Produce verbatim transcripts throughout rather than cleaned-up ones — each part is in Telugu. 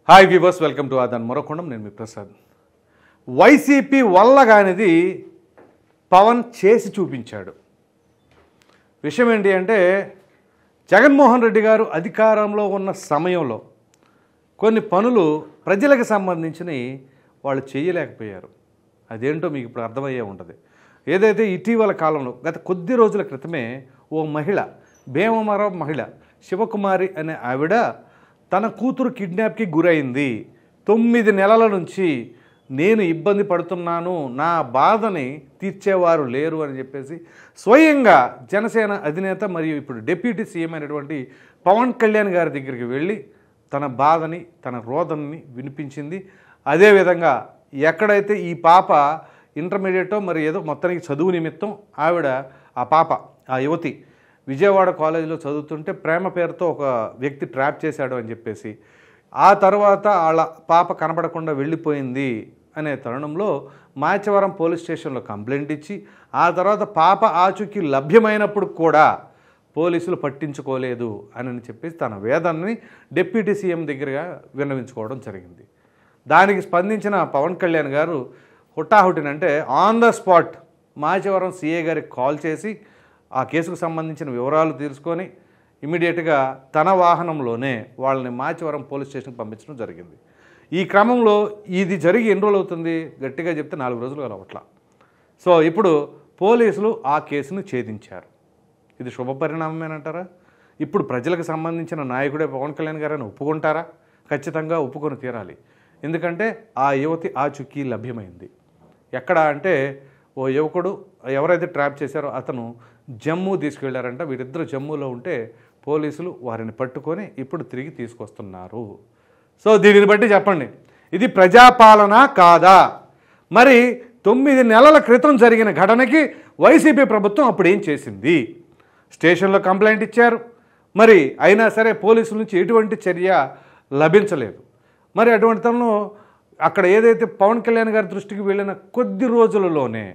హాయ్ వ్యూవర్స్, వెల్కమ్ టు ఆదాన్ మరొకొండం. నేను మీ ప్రసాద్. వైసీపీ వల్ల కానిది పవన్ చేసి చూపించాడు. విషయం ఏంటి అంటే, జగన్మోహన్ రెడ్డి గారు అధికారంలో ఉన్న సమయంలో కొన్ని పనులు ప్రజలకు సంబంధించినవి వాళ్ళు చేయలేకపోయారు. అదేంటో మీకు ఇప్పుడు అర్థమయ్యే ఉంటుంది. ఏదైతే ఇటీవల కాలంలో గత కొద్ది రోజుల క్రితమే ఓ మహిళ, భీమవరం మహిళ శివకుమారి అనే ఆవిడ తన కూతురు కిడ్నాప్కి గురైంది. తొమ్మిది నెలల నుంచి నేను ఇబ్బంది పడుతున్నాను, నా బాధని తీర్చేవారు లేరు అని చెప్పేసి స్వయంగా జనసేన అధినేత మరియు ఇప్పుడు డిప్యూటీ సీఎం అయినటువంటి పవన్ కళ్యాణ్ గారి దగ్గరికి వెళ్ళి తన బాధని, తన రోదనని వినిపించింది. అదేవిధంగా ఎక్కడైతే ఈ పాప ఇంటర్మీడియటో మరి ఏదో మొత్తానికి చదువు నిమిత్తం ఆవిడ, ఆ పాప, ఆ యువతి విజయవాడ కాలేజీలో చదువుతుంటే ప్రేమ పేరుతో ఒక వ్యక్తి ట్రాప్ చేశాడు అని చెప్పేసి, ఆ తర్వాత వాళ్ళ పాప కనబడకుండా వెళ్ళిపోయింది అనే తరుణంలో మాచవరం పోలీస్ స్టేషన్లో కంప్లైంట్ ఇచ్చి, ఆ తర్వాత పాప ఆచూకీ లభ్యమైనప్పుడు కూడా పోలీసులు పట్టించుకోలేదు అని చెప్పేసి తన వేదనని డిప్యూటీ సీఎం దగ్గరగా విన్నవించుకోవడం జరిగింది. దానికి స్పందించిన పవన్ కళ్యాణ్ గారు హుటాహుటినంటే on the spot Machavaram CA గారికి కాల్ చేసి ఆ కేసుకు సంబంధించిన వివరాలు తెలుసుకొని ఇమీడియట్గా తన వాహనంలోనే వాళ్ళని మాచవరం పోలీస్ స్టేషన్కి పంపించడం జరిగింది. ఈ క్రమంలో ఇది జరిగి ఎన్ని రోజులు అవుతుంది? గట్టిగా చెప్తే నాలుగు రోజులు కలవట్ల. సో ఇప్పుడు పోలీసులు ఆ కేసును ఛేదించారు. ఇది శుభ పరిణామమేనంటారా? ఇప్పుడు ప్రజలకు సంబంధించిన నాయకుడే పవన్ కళ్యాణ్ గారని ఒప్పుకుంటారా? ఖచ్చితంగా ఒప్పుకొని తీరాలి. ఎందుకంటే ఆ యువతి ఆచూకీ లభ్యమైంది. ఎక్కడ అంటే, ఓ యువకుడు ఎవరైతే ట్రాప్ చేశారో అతను జమ్మూ తీసుకెళ్లారంట. వీరిద్దరు జమ్మూలో ఉంటే పోలీసులు వారిని పట్టుకొని ఇప్పుడు తిరిగి తీసుకొస్తున్నారు. సో దీనిని బట్టి చెప్పండి, ఇది ప్రజాపాలన కాదా? మరి తొమ్మిది నెలల క్రితం జరిగిన ఘటనకి వైసీపీ ప్రభుత్వం అప్పుడు ఏం చేసింది? స్టేషన్లో కంప్లైంట్ ఇచ్చారు, మరి అయినా సరే పోలీసుల నుంచి ఎటువంటి చర్య లభించలేదు. మరి అటువంటి తనలో అక్కడ ఏదైతే పవన్ కళ్యాణ్ గారి దృష్టికి వెళ్ళిన కొద్ది రోజులలోనే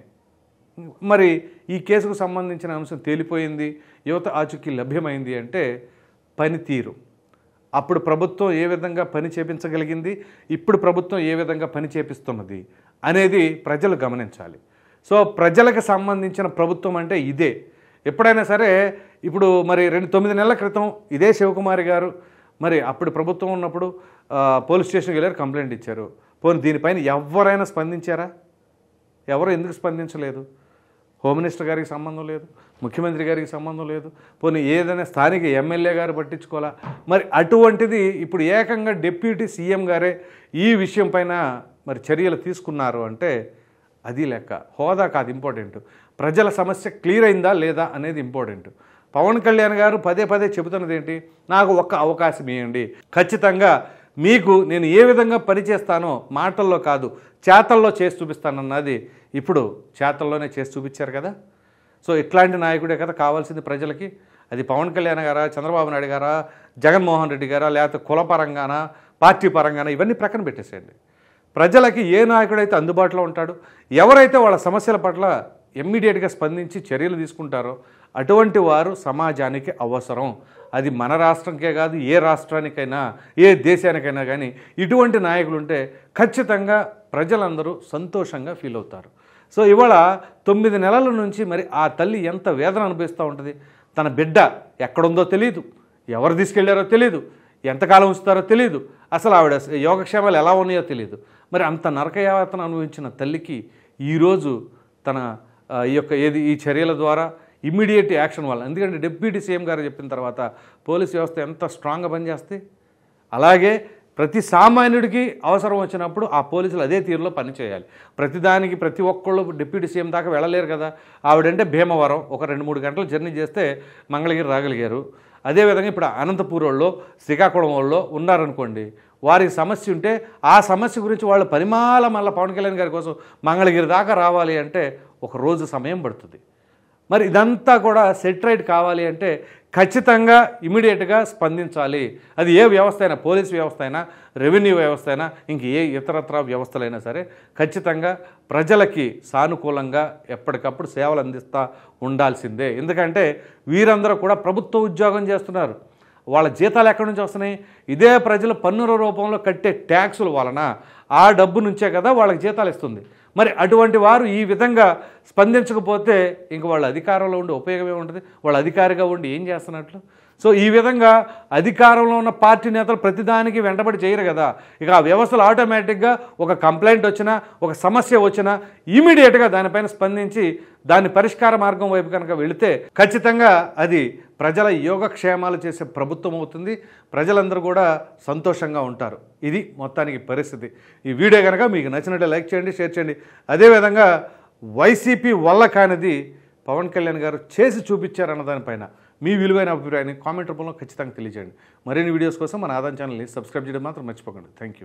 మరి ఈ కేసుకు సంబంధించిన అంశం తేలిపోయింది, యువత ఆచూకీ లభ్యమైంది. అంటే పనితీరు, అప్పుడు ప్రభుత్వం ఏ విధంగా పని చేపించగలిగింది, ఇప్పుడు ప్రభుత్వం ఏ విధంగా పని చేపిస్తున్నది అనేది ప్రజలు గమనించాలి. సో ప్రజలకు సంబంధించిన ప్రభుత్వం అంటే ఇదే. ఎప్పుడైనా సరే ఇప్పుడు మరి రెండు తొమ్మిది నెలల క్రితం ఇదే శివకుమారి గారు మరి అప్పుడు ప్రభుత్వం ఉన్నప్పుడు పోలీస్ స్టేషన్కి వెళ్ళారు, కంప్లైంట్ ఇచ్చారు. పోనీ దీనిపైన ఎవరైనా స్పందించారా? ఎవరు ఎందుకు స్పందించలేదు? హోమ్ మినిస్టర్ గారికి సంబంధం లేదు, ముఖ్యమంత్రి గారికి సంబంధం లేదు, పోనీ ఏదైనా స్థానిక ఎమ్మెల్యే గారు పట్టించుకోవాలా? మరి అటువంటిది ఇప్పుడు ఏకంగా డిప్యూటీ సీఎం గారే ఈ విషయం పైన మరి చర్యలు తీసుకున్నారు అంటే అది లెక్క. హోదా కాదు ఇంపార్టెంట్, ప్రజల సమస్య క్లియర్ అయిందా లేదా అనేది ఇంపార్టెంట్. పవన్ కళ్యాణ్ గారు పదే పదే చెబుతున్నది ఏంటి? నాకు ఒక్క అవకాశం ఇవ్వండి, ఖచ్చితంగా మీకు నేను ఏ విధంగా పనిచేస్తానో మాటల్లో కాదు చేతల్లో చేసి చూపిస్తానన్నది ఇప్పుడు చేతల్లోనే చేసి చూపించారు కదా. సో ఇట్లాంటి నాయకుడే కదా కావాల్సింది ప్రజలకి. అది పవన్ కళ్యాణ్ గారా, చంద్రబాబు నాయుడు గారా, జగన్మోహన్ రెడ్డి గారా, లేకపోతే కుల పరంగానా, పార్టీ పరంగానా, ఇవన్నీ ప్రక్కన పెట్టేసేయండి. ప్రజలకి ఏ నాయకుడైతే అందుబాటులో ఉంటాడో, ఎవరైతే వాళ్ళ సమస్యల పట్ల ఇమ్మీడియట్గా స్పందించి చర్యలు తీసుకుంటారో అటువంటి వారు సమాజానికి అవసరం. అది మన రాష్ట్రంకే కాదు, ఏ రాష్ట్రానికైనా, ఏ దేశానికైనా కానీ ఇటువంటి నాయకులు ఉంటే ఖచ్చితంగా ప్రజలందరూ సంతోషంగా ఫీల్ అవుతారు. సో ఇవాళ తొమ్మిది నెలల నుంచి మరి ఆ తల్లి ఎంత వేదన అనుభవిస్తూ ఉంటుంది. తన బిడ్డ ఎక్కడుందో తెలియదు, ఎవరు తీసుకెళ్లారో తెలియదు, ఎంతకాలం ఉంచుతారో తెలియదు, అసలు ఆవిడ యోగక్షేమాలు ఎలా ఉన్నాయో తెలియదు. మరి అంత నరకయాతన అనుభవించిన తల్లికి ఈరోజు తన ఈ యొక్క ఏది ఈ చర్యల ద్వారా ఇమ్మీడియట్ యాక్షన్ వల్ల, ఎందుకంటే డిప్యూటీ సీఎం గారు చెప్పిన తర్వాత పోలీస్ వ్యవస్థ ఎంత స్ట్రాంగ్గా పనిచేస్తే, అలాగే ప్రతి సామాన్యుడికి అవసరం వచ్చినప్పుడు ఆ పోలీసులు అదే తీరులో పనిచేయాలి. ప్రతిదానికి ప్రతి ఒక్కళ్ళు డిప్యూటీ సీఎం దాకా వెళ్ళలేరు కదా. ఆవిడంటే భీమవరం ఒక రెండు మూడు గంటలు జర్నీ చేస్తే మంగళగిరి రాగలిగారు. అదేవిధంగా ఇప్పుడు అనంతపూర్ వాళ్ళు, శ్రీకాకుళం వాళ్ళు ఉన్నారనుకోండి, వారికి సమస్య ఉంటే ఆ సమస్య గురించి వాళ్ళు పరిమాల మళ్ళీ పవన్ కళ్యాణ్ గారి కోసం మంగళగిరి దాకా రావాలి అంటే ఒక రోజు సమయం పడుతుంది. మరి ఇదంతా కూడా సెటిరైట్ కావాలి అంటే ఖచ్చితంగా ఇమీడియట్గా స్పందించాలి. అది ఏ వ్యవస్థ అయినా, పోలీస్ వ్యవస్థ అయినా, రెవెన్యూ వ్యవస్థ అయినా, ఇంక ఏ ఇతరత్ర వ్యవస్థలైనా సరే ఖచ్చితంగా ప్రజలకి సానుకూలంగా ఎప్పటికప్పుడు సేవలు అందిస్తూ ఉండాల్సిందే. ఎందుకంటే వీరందరూ కూడా ప్రభుత్వ ఉద్యోగం చేస్తున్నారు. వాళ్ళ జీతాలు ఎక్కడి నుంచి వస్తున్నాయి? ఇదే ప్రజలు పన్నుల రూపంలో కట్టే ట్యాక్సుల వలన ఆ డబ్బు నుంచే కదా వాళ్ళకి జీతాలు ఇస్తుంది. మరి అటువంటి వారు ఈ విధంగా స్పందించకపోతే ఇంక వాళ్ళ అధికారంలో ఉండి ఉపయోగమే ఉంటుంది? వాళ్ళ అధికారిగా ఉండి ఏం చేస్తున్నట్లు? సో ఈ విధంగా అధికారంలో ఉన్న పార్టీ నేతలు ప్రతిదానికి వెంటబడి చేయరు కదా. ఇక ఆ వ్యవస్థలు ఆటోమేటిక్గా ఒక కంప్లైంట్ వచ్చినా, ఒక సమస్య వచ్చినా ఇమీడియట్గా దానిపైన స్పందించి దాని పరిష్కార మార్గం వైపు కనుక వెళితే ఖచ్చితంగా అది ప్రజల యోగక్షేమాలు చేసే ప్రభుత్వం అవుతుంది. ప్రజలందరూ కూడా సంతోషంగా ఉంటారు. ఇది మొత్తానికి పరిస్థితి. ఈ వీడియో కనుక మీకు నచ్చినట్లే లైక్ చేయండి, షేర్ చేయండి. అదేవిధంగా వైసీపీ వల్ల కానిది పవన్ కళ్యాణ్ గారు చేసి చూపించారన్న దానిపైన మీ విలువైన అభిప్రాయాన్ని కామెంట్ రూపంలో ఖచ్చితంగా తెలియజేయండి. మరిన్ని వీడియోస్ కోసం మన ఆదాన్ ఛానల్ని సబ్స్క్రైబ్ చేయడం మాత్రం మర్చిపోకండి. Thank you.